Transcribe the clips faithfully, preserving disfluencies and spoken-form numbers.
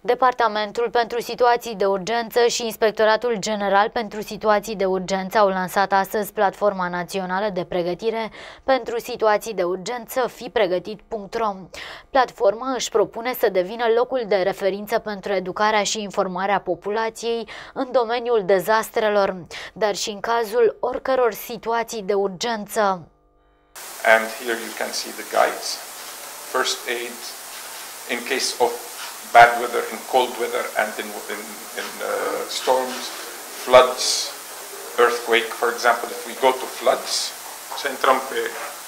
Departamentul pentru situații de urgență și Inspectoratul General pentru situații de urgență au lansat astăzi Platforma Națională de Pregătire pentru situații de urgență fi pregătit punct ro. Platforma își propune să devină locul de referință pentru educarea și informarea populației în domeniul dezastrelor, dar și în cazul oricăror situații de urgență. And here you can see the guides. First aid in case of bad weather, in cold weather, and in, in, in uh, storms, floods, earthquake, for example. If we go to floods, să intrăm pe...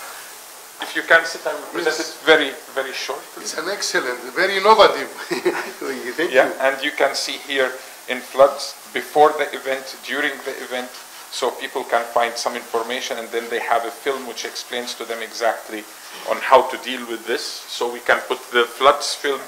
If you can sit, I will present it very, very short. It's an excellent, very innovative. Thank yeah, you. and you can see here in floods, before the event, during the event, so people can find some information, and then they have a film which explains to them exactly on how to deal with this. So we can put the floods film.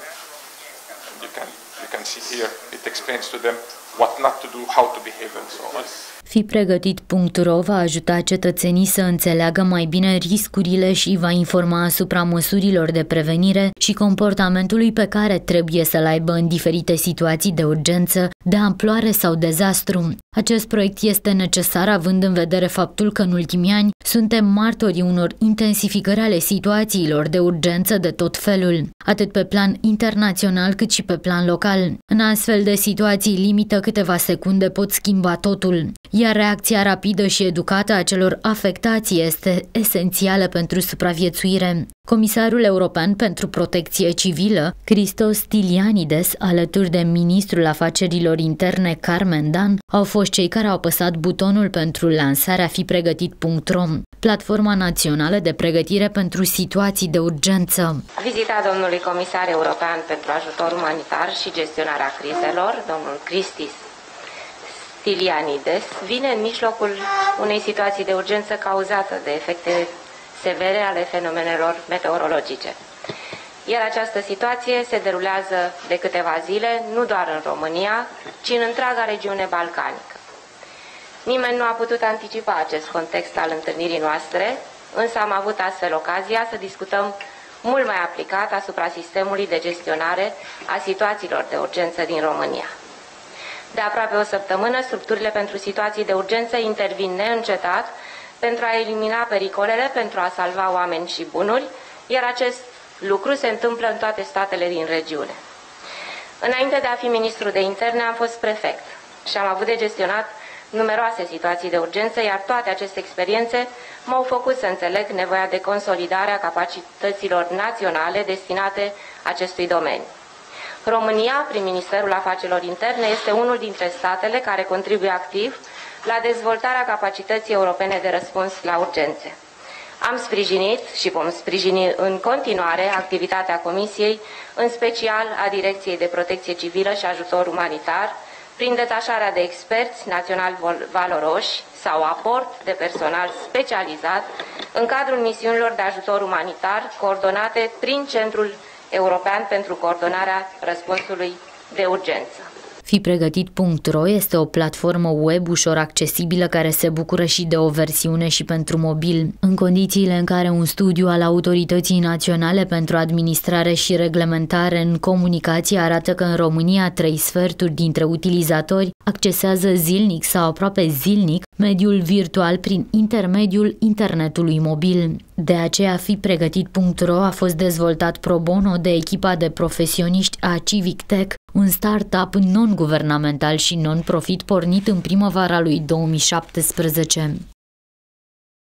You can, you can see here, it explains to them what not to do, how to behave and so on. Fi pregătit punct ro va ajuta cetățenii să înțeleagă mai bine riscurile și va informa asupra măsurilor de prevenire și comportamentului pe care trebuie să-l aibă în diferite situații de urgență, de amploare sau dezastru. Acest proiect este necesar având în vedere faptul că în ultimii ani suntem martorii unor intensificări ale situațiilor de urgență de tot felul, atât pe plan internațional cât și pe plan local. În astfel de situații limită câteva secunde pot schimba totul, iar reacția rapidă și educată a celor afectați este esențială pentru supraviețuire. Comisarul European pentru Protecție Civilă, Christos Stylianides, alături de ministrul afacerilor interne Carmen Dan, au fost cei care au apăsat butonul pentru lansarea Fi pregătit punct ro, Platforma Națională de Pregătire pentru Situații de Urgență. Vizita domnului comisar european pentru ajutor umanitar și gestionarea crizelor, domnul Christos Stylianides, vine în mijlocul unei situații de urgență cauzată de efecte severe ale fenomenelor meteorologice. Iar această situație se derulează de câteva zile, nu doar în România, ci în întreaga regiune balcanică. Nimeni nu a putut anticipa acest context al întâlnirii noastre, însă am avut astfel ocazia să discutăm mult mai aplicat asupra sistemului de gestionare a situațiilor de urgență din România. De aproape o săptămână, structurile pentru situații de urgență intervin neîncetat pentru a elimina pericolele, pentru a salva oameni și bunuri, iar acest lucru se întâmplă în toate statele din regiune. Înainte de a fi ministru de interne, am fost prefect și am avut de gestionat numeroase situații de urgență, iar toate aceste experiențe m-au făcut să înțeleg nevoia de consolidare a capacităților naționale destinate acestui domeniu. România, prin Ministerul Afacerilor Interne, este unul dintre statele care contribuie activ la dezvoltarea capacității europene de răspuns la urgențe. Am sprijinit și vom sprijini în continuare activitatea Comisiei, în special a Direcției de Protecție Civilă și Ajutor Umanitar, prin detașarea de experți naționali valoroși sau aport de personal specializat în cadrul misiunilor de ajutor umanitar coordonate prin Centrul European pentru Coordonarea Răspunsului de Urgență. Fi pregătit punct ro este o platformă web ușor accesibilă care se bucură și de o versiune și pentru mobil. În condițiile în care un studiu al Autorității Naționale pentru Administrare și Reglementare în Comunicație arată că în România trei sferturi dintre utilizatori accesează zilnic sau aproape zilnic mediul virtual prin intermediul internetului mobil. De aceea, Fi pregătit punct ro a fost dezvoltat pro bono de echipa de profesioniști a Civic Tech, un startup non-guvernamental și non-profit pornit în primăvara lui două mii șaptesprezece.